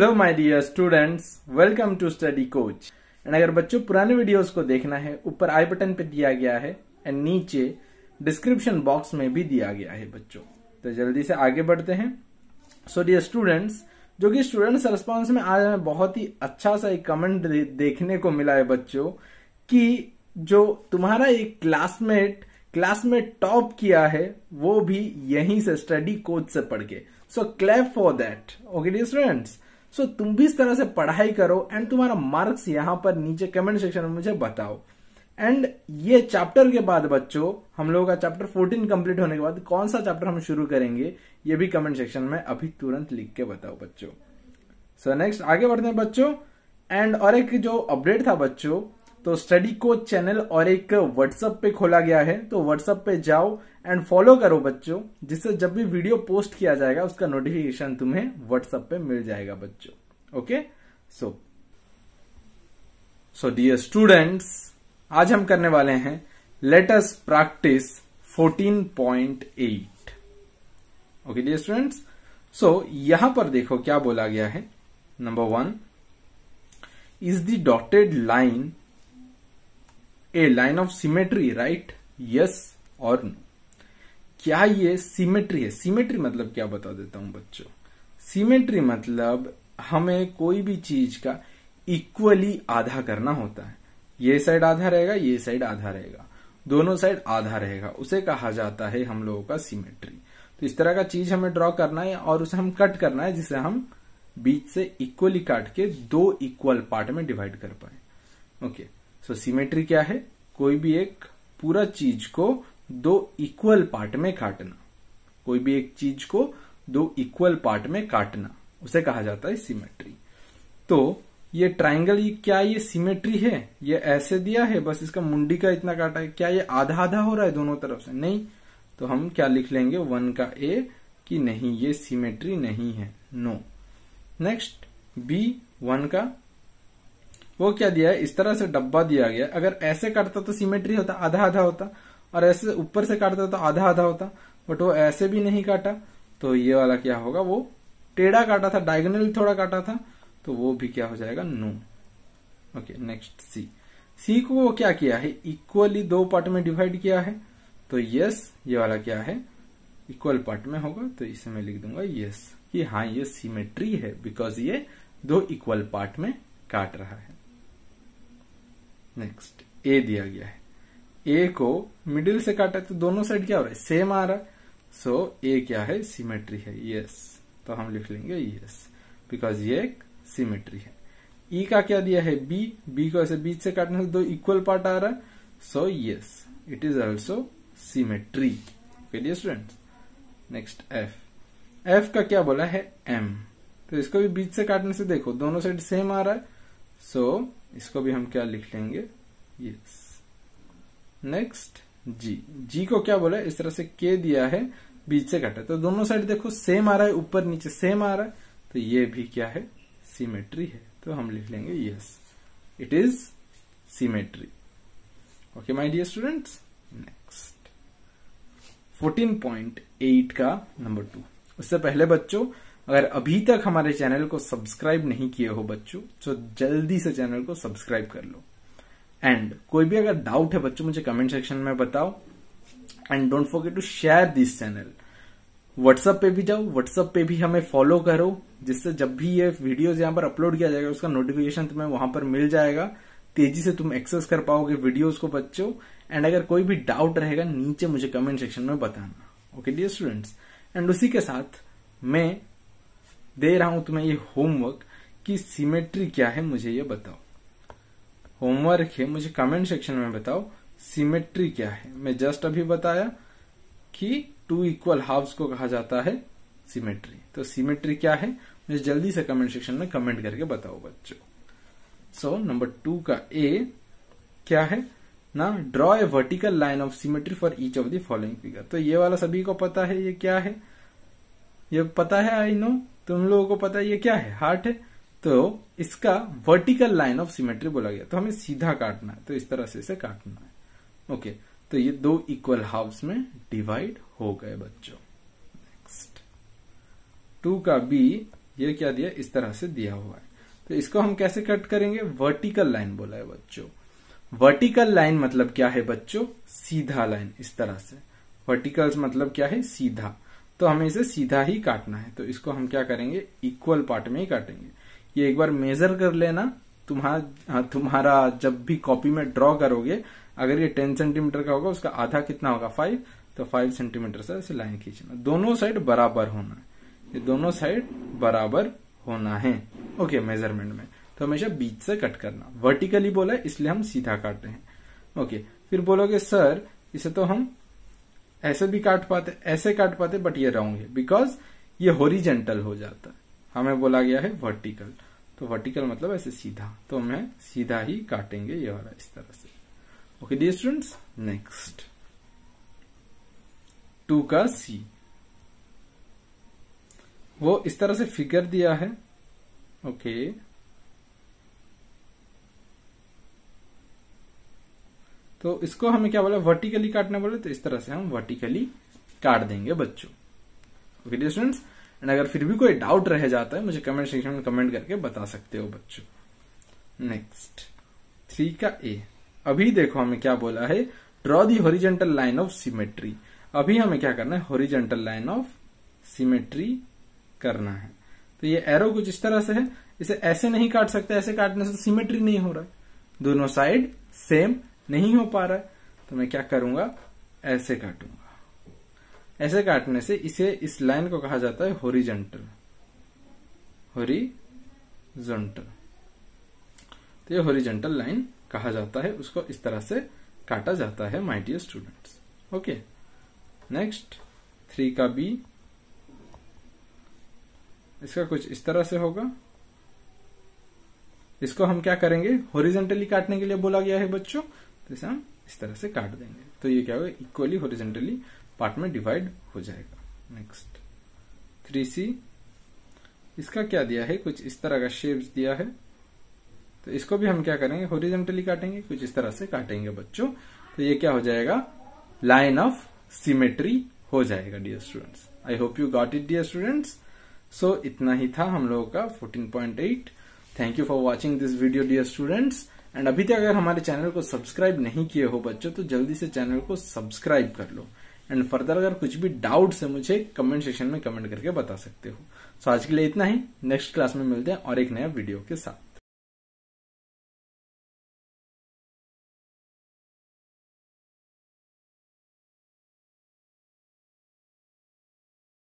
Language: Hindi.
Hello my dear students, welcome to study coach. And अगर बच्चों पुराने वीडियोस को देखना है, ऊपर आई बटन पे दिया गया है एंड नीचे डिस्क्रिप्शन बॉक्स में भी दिया गया है बच्चों। तो जल्दी से आगे बढ़ते हैं। सो डियर स्टूडेंट्स, जो कि स्टूडेंट्स रेस्पॉन्स में आज हमें बहुत ही अच्छा सा एक कमेंट देखने को मिला है बच्चों कि जो तुम्हारा एक क्लासमेट टॉप किया है वो भी यहीं से स्टडी कोच से पढ़ के। So clap for that. Okay dear students, so तुम भी इस तरह से पढ़ाई करो एंड तुम्हारा मार्क्स यहां पर नीचे कमेंट सेक्शन में मुझे बताओ। एंड ये चैप्टर के बाद बच्चों, हम लोगों का चैप्टर 14 कंप्लीट होने के बाद कौन सा चैप्टर हम शुरू करेंगे ये भी कमेंट सेक्शन में अभी तुरंत लिख के बताओ बच्चों। सो नेक्स्ट आगे बढ़ते हैं बच्चों। एंड और एक जो अपडेट था बच्चों, तो स्टडी कोच चैनल और एक व्हाट्सएप पे खोला गया है, तो व्हाट्सएप पे जाओ एंड फॉलो करो बच्चों, जिससे जब भी वीडियो पोस्ट किया जाएगा उसका नोटिफिकेशन तुम्हें व्हाट्सएप पे मिल जाएगा बच्चों। ओके, सो डियर स्टूडेंट्स, आज हम करने वाले हैं let us practice 14.8। Okay dear students, so यहां पर देखो क्या बोला गया है। Number 1, is the dotted line a line of symmetry, right? Yes और नो। क्या ये सिमेट्री है? सिमेट्री मतलब क्या बता देता हूं बच्चों। सिमेट्री मतलब हमें कोई भी चीज का इक्वली आधा करना होता है। ये साइड आधा रहेगा, ये साइड आधा रहेगा, दोनों साइड आधा रहेगा, उसे कहा जाता है हम लोगों का सिमेट्री। तो इस तरह का चीज हमें ड्रॉ करना है और उसे हम कट करना है, जिसे हम बीच से इक्वली काट के दो इक्वल पार्ट में डिवाइड कर पाए। ओके, सो सिमेट्री क्या है? कोई भी एक पूरा चीज को दो इक्वल पार्ट में काटना। कोई भी एक चीज को दो इक्वल पार्ट में काटना, उसे कहा जाता है सिमेट्री। तो ये ट्राइंगल, ये क्या ये सिमेट्री है? ये ऐसे दिया है, बस इसका मुंडी का इतना काटा है। क्या ये आधा आधा हो रहा है दोनों तरफ से? नहीं। तो हम क्या लिख लेंगे 1 का ए कि नहीं, ये सिमेट्री नहीं है, नो। नेक्स्ट बी 1 का, वो क्या दिया है? इस तरह से डब्बा दिया गया। अगर ऐसे काटता तो सिमेट्री होता, आधा आधा होता, और ऐसे ऊपर से काटता तो आधा आधा होता, बट वो ऐसे भी नहीं काटा, तो ये वाला क्या होगा? वो टेढ़ा काटा था, डायगोनल थोड़ा काटा था, तो वो भी क्या हो जाएगा? नो। ओके, नेक्स्ट सी को वो क्या किया है? इक्वली दो पार्ट में डिवाइड किया है, तो यस, ये वाला क्या है? इक्वल पार्ट में होगा, तो इसे मैं लिख दूंगा यस कि हाँ ये सिमेट्री है, बिकॉज ये दो इक्वल पार्ट में काट रहा है। नेक्स्ट ए दिया गया है, ए को मिडिल से काटा तो दोनों साइड क्या हो रहा है? सेम आ रहा है। सो ए क्या है? सिमेट्री है, यस। तो हम लिख लेंगे यस, बिकॉज ये एक सिमेट्री है। ई का क्या दिया है? बी को ऐसे बीच से काटने से दो इक्वल पार्ट आ रहा है, so yes, it is also symmetry. Okay dear students, next F का क्या बोला है? एम। तो इसको भी बीच से काटने से देखो दोनों साइड सेम आ रहा है, सो इसको भी हम क्या लिख लेंगे? यस। नेक्स्ट जी को क्या बोला है? इस तरह से के दिया है, बीच से काटा, तो दोनों साइड देखो सेम आ रहा है, ऊपर नीचे सेम आ रहा है, तो ये भी क्या है? सिमेट्री है। तो हम लिख लेंगे yes, it is symmetry. Okay my dear students, next 14.8 का नंबर 2। उससे पहले बच्चों, अगर अभी तक हमारे चैनल को सब्सक्राइब नहीं किए हो बच्चों, तो जल्दी से चैनल को सब्सक्राइब कर लो। एंड कोई भी अगर डाउट है बच्चों, मुझे कमेंट सेक्शन में बताओ। And don't forget to share this channel. WhatsApp पे भी जाओ, व्हाट्सएप पे भी हमें फॉलो करो, जिससे जब भी ये वीडियोज यहाँ पर अपलोड किया जाएगा उसका नोटिफिकेशन तुम्हें वहां पर मिल जाएगा। तेजी से तुम एक्सेस कर पाओगे वीडियोज को बच्चों। एंड अगर कोई भी डाउट रहेगा नीचे मुझे कमेंट सेक्शन में बताना। ओके डियर स्टूडेंट्स, एंड उसी के साथ मैं दे रहा हूं तुम्हें ये होमवर्क कि सिमेट्री क्या है, मुझे ये बताओ। होमवर्क है, मुझे कमेंट सेक्शन में बताओ सिमेट्री क्या है। मैं जस्ट अभी बताया कि टू इक्वल हाफ्स को कहा जाता है सिमेट्री। तो सिमेट्री क्या है, मुझे जल्दी से कमेंट सेक्शन में कमेंट करके बताओ बच्चों। सो नंबर 2 का ए क्या है ना? Draw a vertical line of symmetry for each of the following figure. तो ये वाला सभी को पता है, ये क्या है? ये पता है, आई नो, तुम लोगों को पता है ये क्या है? हार्ट है। तो इसका वर्टिकल लाइन ऑफ सिमेट्री बोला गया, तो हमें सीधा काटना है, तो इस तरह से इसे काटना है। ओके, तो ये दो इक्वल हाफ्स में डिवाइड हो गए बच्चों। नेक्स्ट 2 का बी ये क्या दिया, इस तरह से दिया हुआ है। तो इसको हम कैसे कट करेंगे, वर्टिकल लाइन बोला है बच्चों। वर्टिकल लाइन मतलब क्या है बच्चों, सीधा लाइन, इस तरह से। वर्टिकल मतलब क्या है, सीधा। तो हमें इसे सीधा ही काटना है, तो इसको हम क्या करेंगे, इक्वल पार्ट में ही काटेंगे। ये एक बार मेजर कर लेना, तुम्हारा जब भी कॉपी में ड्रॉ करोगे, अगर ये 10 सेंटीमीटर का होगा, उसका आधा कितना होगा, 5, तो 5 सेंटीमीटर से ऐसे लाइन खींचना। दोनों साइड बराबर होना है, ये दोनों साइड बराबर होना है। ओके, मेजरमेंट में तो हमेशा बीच से कट करना। वर्टिकली बोला है इसलिए हम सीधा काटते हैं। ओके, फिर बोलोगे सर इसे तो हम ऐसे भी काट पाते, ऐसे काट पाते, बट ये रॉन्ग है, बिकॉज ये हॉरिजेंटल हो जाता है। हमें बोला गया है वर्टिकल, तो वर्टिकल मतलब ऐसे सीधा, तो हमें सीधा ही काटेंगे, ये वाला इस तरह से। ओके डियर स्टूडेंट्स, नेक्स्ट 2 का सी, वो इस तरह से फिगर दिया है। ओके, तो इसको हमें क्या बोला, वर्टिकली काटना बोले, तो इस तरह से हम वर्टिकली काट देंगे बच्चों। ओके डियर स्टूडेंट्स, एंड अगर फिर भी कोई डाउट रह जाता है, मुझे कमेंट सेक्शन में कमेंट करके बता सकते हो बच्चों। नेक्स्ट 3 का ए, अभी देखो हमें क्या बोला है, draw the horizontal line of symmetry. अभी हमें क्या करना है, हॉरिजेंटल लाइन ऑफ सिमेट्री करना है। तो ये एरो कुछ इस तरह से है, इसे ऐसे नहीं काट सकते, ऐसे काटने से सिमेट्री नहीं हो रहा है, दोनों साइड सेम नहीं हो पा रहा है। तो मैं क्या करूंगा, ऐसे काटूंगा। ऐसे काटने से इसे, इस लाइन को कहा जाता है हॉरिजेंटल, हॉरिजॉन्टल। तो ये हॉरिजेंटल लाइन कहा जाता है, उसको इस तरह से काटा जाता है my dear students. Okay, next 3 का बी, इसका कुछ इस तरह से होगा। इसको हम क्या करेंगे, हॉरिजेंटली काटने के लिए बोला गया है बच्चों, तो इसे हम इस तरह से काट देंगे। तो ये क्या होगा, इक्वली हॉरिजेंटली पार्ट में डिवाइड हो जाएगा। नेक्स्ट 3C, इसका क्या दिया है, कुछ इस तरह का शेप्स दिया है। तो इसको भी हम क्या करेंगे, हॉरिजेंटली काटेंगे, कुछ इस तरह से काटेंगे बच्चों। तो ये क्या हो जाएगा, लाइन ऑफ सिमेट्री हो जाएगा dear students. I hope you got it dear students. So इतना ही था हम लोगों का 14.8। Thank you for watching this video dear students. And अभी तक अगर हमारे चैनल को सब्सक्राइब नहीं किए हो बच्चों, तो जल्दी से चैनल को सब्सक्राइब कर लो। एंड फर्दर अगर कुछ भी डाउट्स है, मुझे कमेंट सेक्शन में कमेंट करके बता सकते हो। सो आज के लिए इतना ही, नेक्स्ट क्लास में मिलते हैं और एक नया वीडियो के साथ।